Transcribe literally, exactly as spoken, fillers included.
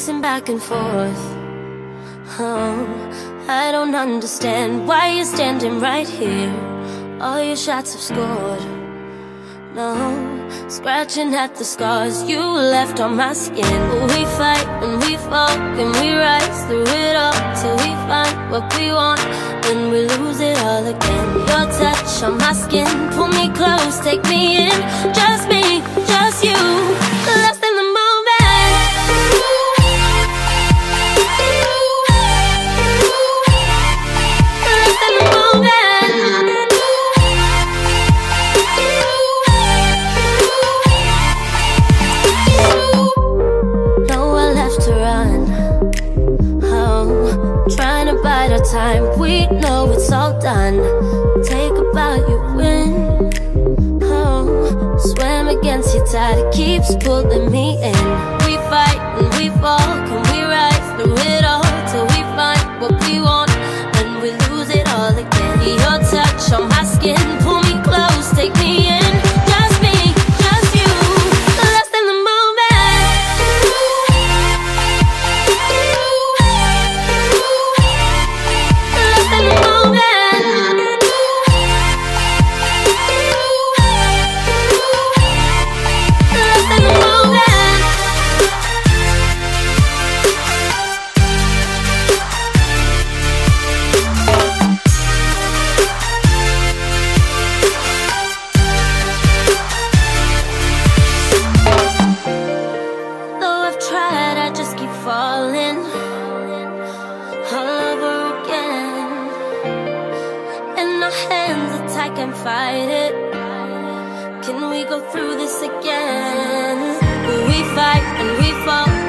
pacing back and forth. Oh, I don't understand why you're standing right here. All your shots have scored. No, scratching at the scars you left on my skin. We fight and we fall and we rise through it all till we find what we want, then we lose it all again. Your touch on my skin, pull me close, take me in. Just me, just you, lost in the moment. Lost in the moment. Trying to bide our time, we know it's all done. Take a bow, you win. Oh, swam against your tide, it keeps pulling me in. We fight and we fall, can we rise through it all till we find what we want, then we lose it all again. Your touch on my skin, pull me close, take me in. Just me, just you, lost in the moment. Lost in the moment. Lost in the moment. Though I've tried, I just keep falling all over again. And our hands are tight, can't fight it. Can we go through this again? We fight and we fall